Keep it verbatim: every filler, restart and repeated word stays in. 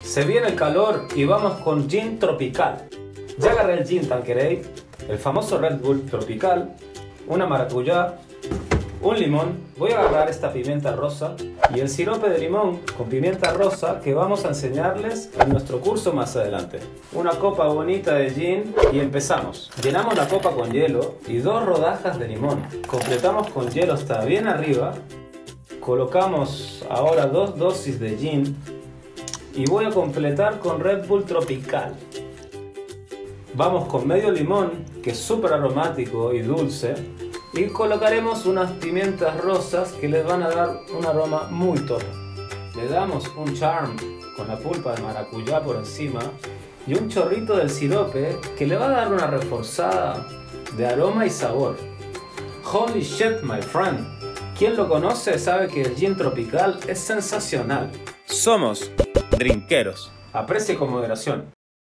Se viene el calor y vamos con gin tropical. Ya agarré el gin Tanqueray, el famoso Red Bull tropical, una maracuyá, un limón. Voy a agarrar esta pimienta rosa y el sirope de limón con pimienta rosa que vamos a enseñarles en nuestro curso más adelante. Una copa bonita de gin y empezamos. Llenamos la copa con hielo y dos rodajas de limón. Completamos con hielo hasta bien arriba. Colocamos ahora dos dosis de gin y voy a completar con Red Bull tropical. Vamos con medio limón, que es súper aromático y dulce, y colocaremos unas pimientas rosas que les van a dar un aroma muy top. Le damos un charm con la pulpa de maracuyá por encima y un chorrito del sirope que le va a dar una reforzada de aroma y sabor. Holy shit, my friend. Quien lo conoce sabe que el gin tropical es sensacional. Somos drinkeros. Aprecie con moderación.